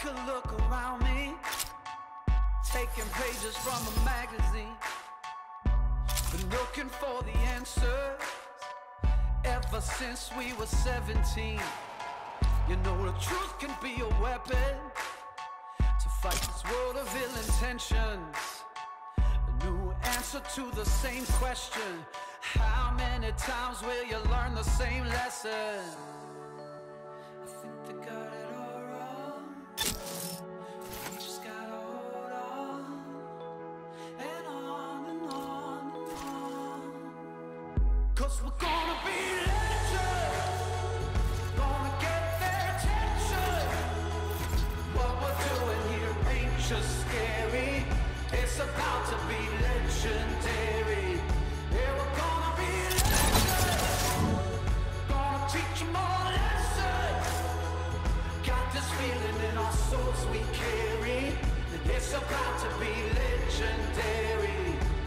take a look around me, taking pages from a magazine, been looking for the answers ever since we were 17. You know the truth can be a weapon to fight this world of ill intentions. A new answer to the same question: how many times will you learn the same lesson? I think they got it all wrong. We just gotta hold on and on and on and on. 'Cause we're gonna be legends, gonna get their attention. What we're doing here ain't just scary, it's about to be legendary. Yeah, we're gonna be legends, gonna teach them all lessons. Got this feeling in our souls we carry, and it's about to be legendary.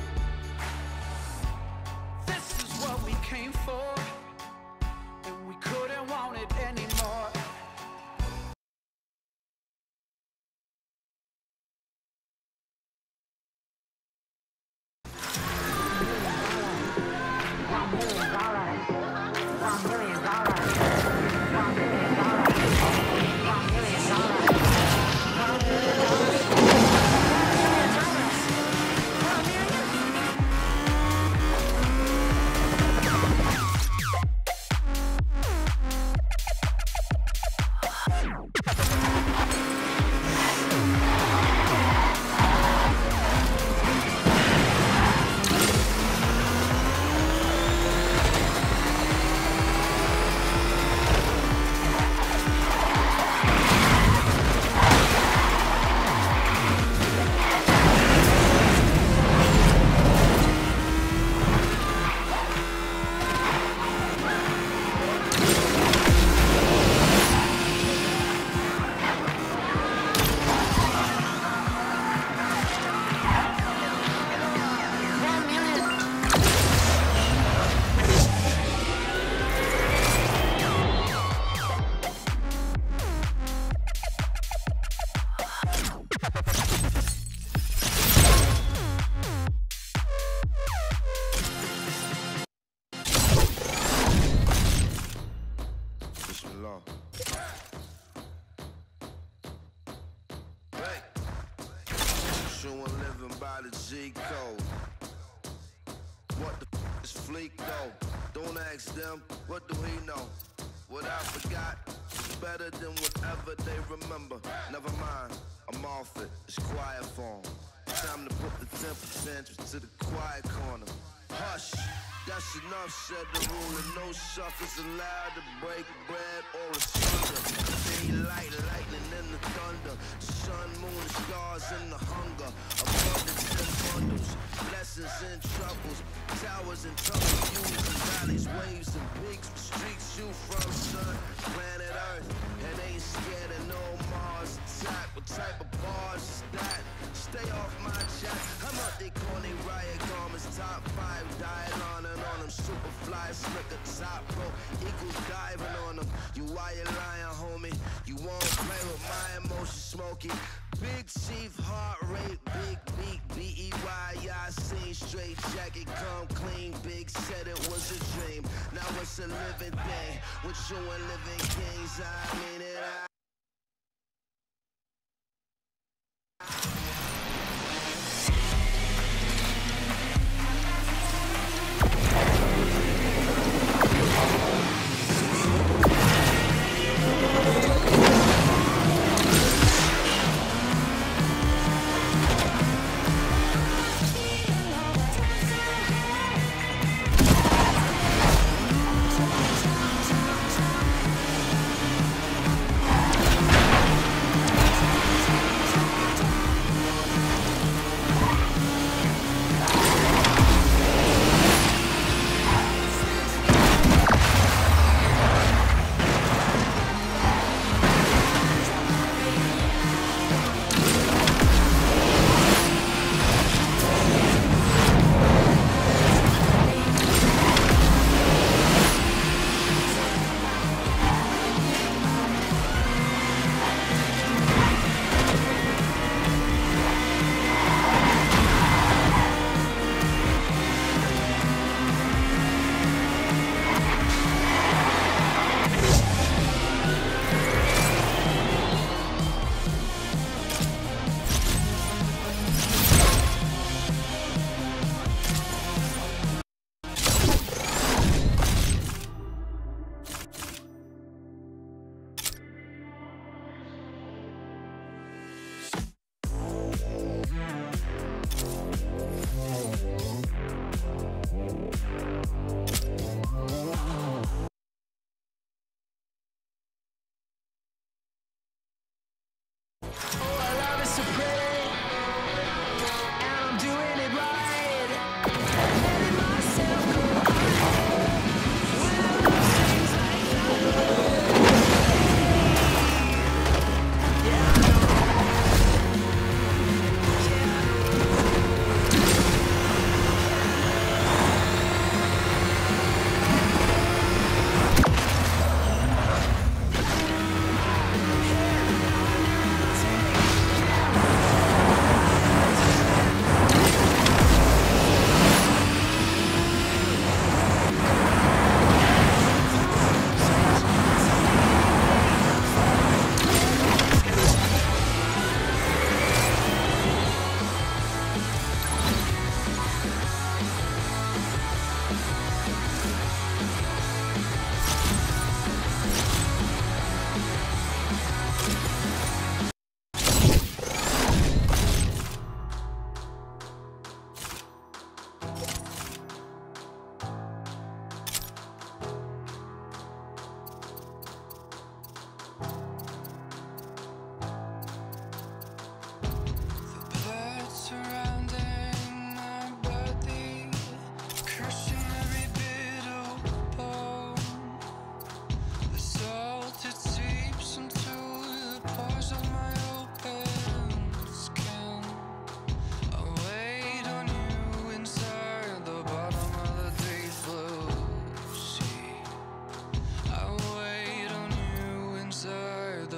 This is what we came for, and we couldn't want it anymore. Living by the G code. What the is fleek though? Don't ask them, what do we know? What I forgot is better than whatever they remember. Never mind, I'm off it, it's quiet form. Time to put the temper tantrums to the quiet corner. Hush, that's enough, said the ruler. No suckers allowed to break bread or asunder. Daylight, lightning and the thunder. Sun, moon, stars and the hunger. Abundance and bundles, blessings and troubles. Towers and tunnels, views and valleys, waves and peaks. Streets you from, sun, planet Earth. And ain't scared of no Mars attack. What type of bars is that? Stay off my chat. I'm out they corny riot garments. Top 5, dial on and on them. Superfly, slicker, top pro. Eagles diving on them. You why you lying, homie? You won't play with my emotions, smoky. Big chief, heart rate, big beat, B-E-Y, I seen straight jacket, come clean, big said it was a dream. Now it's a living thing, with you and living kings, I mean it,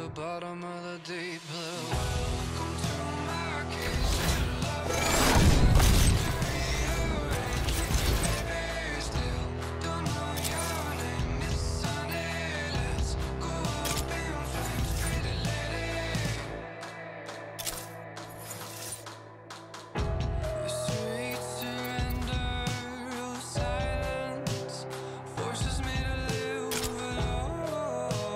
the bottom of the deep blue. Welcome to my case of love. Still don't know your name, it's sunny. Let's go up in flames, pretty lady. A sweet surrender of silence forces me to live alone.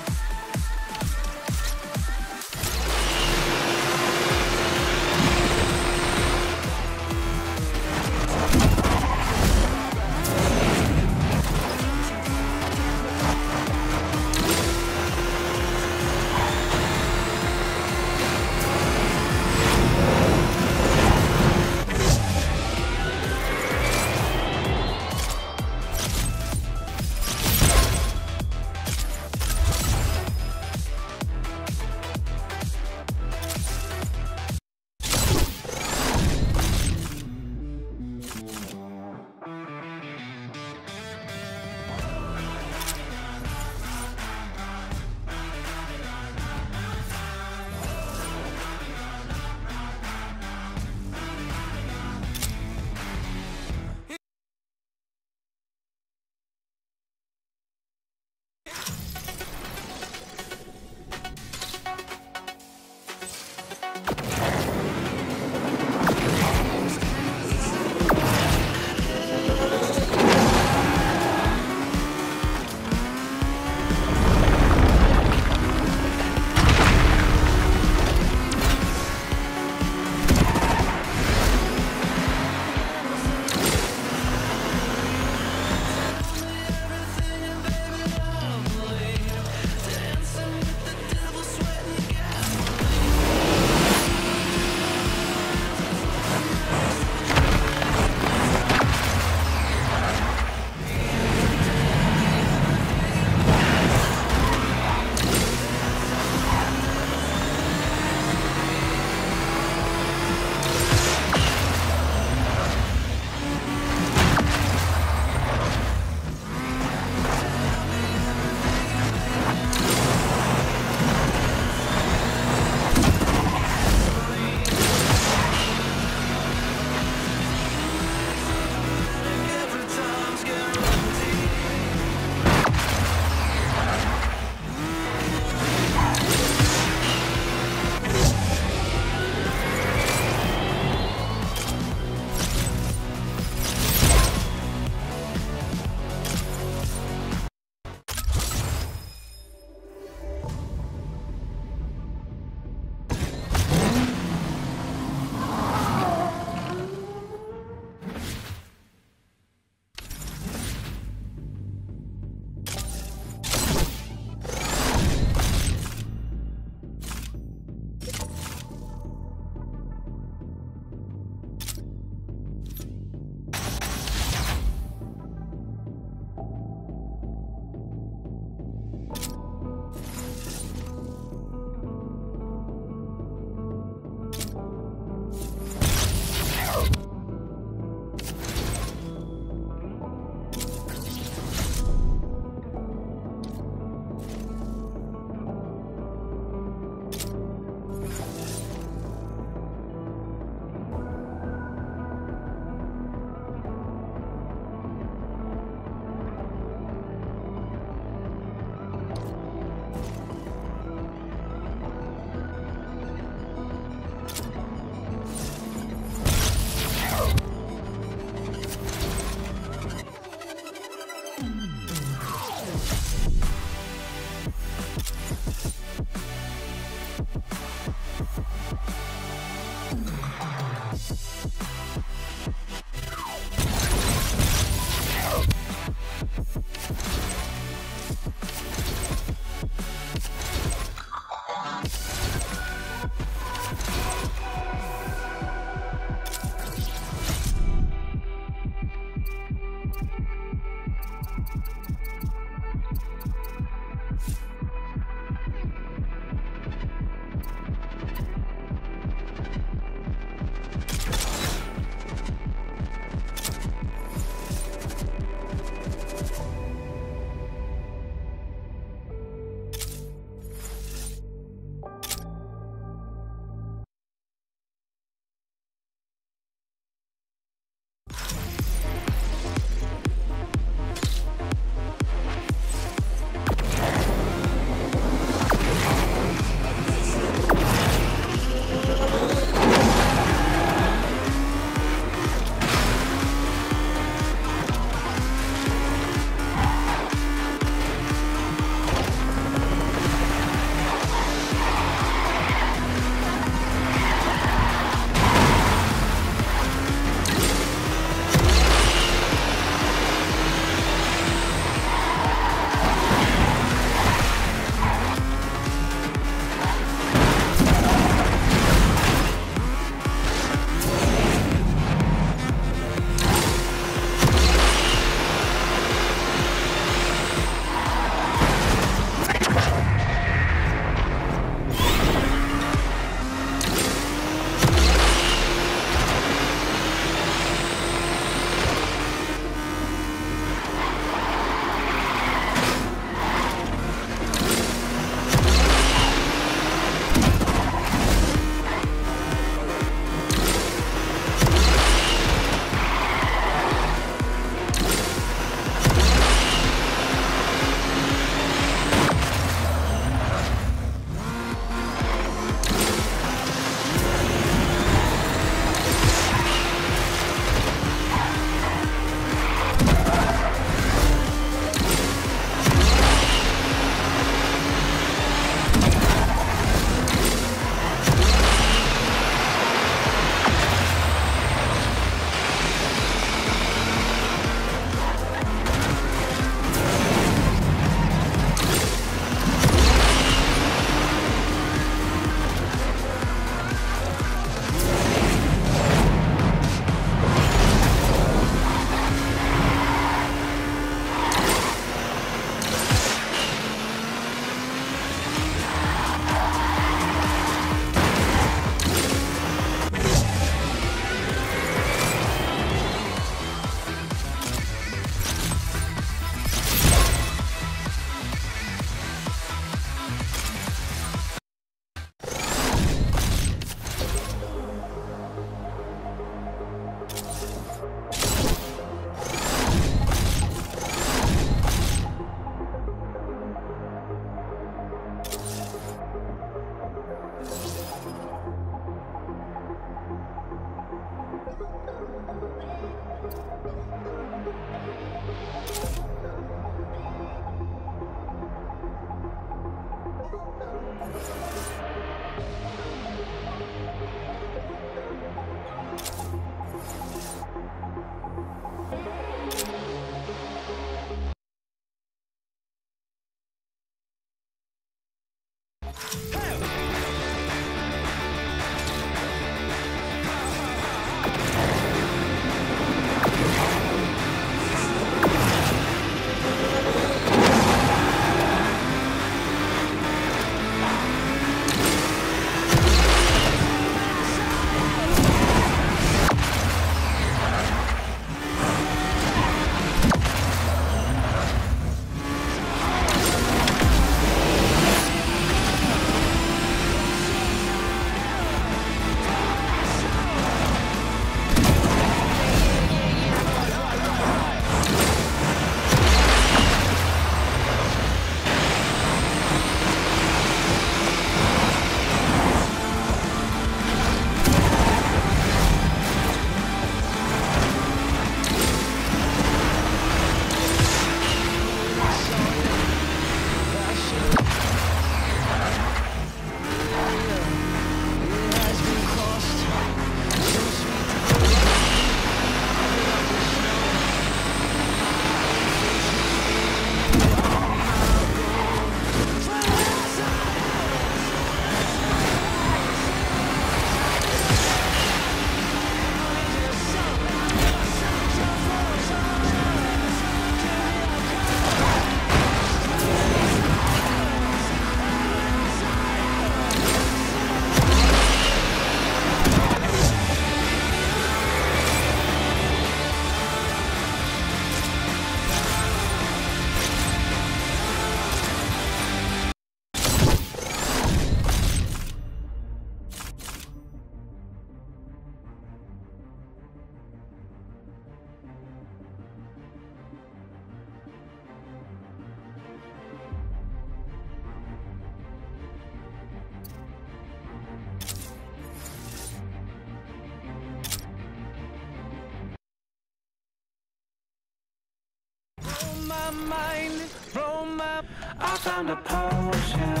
My mind, roam up, I found a potion.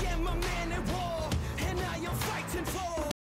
am a man at war, and I am fighting for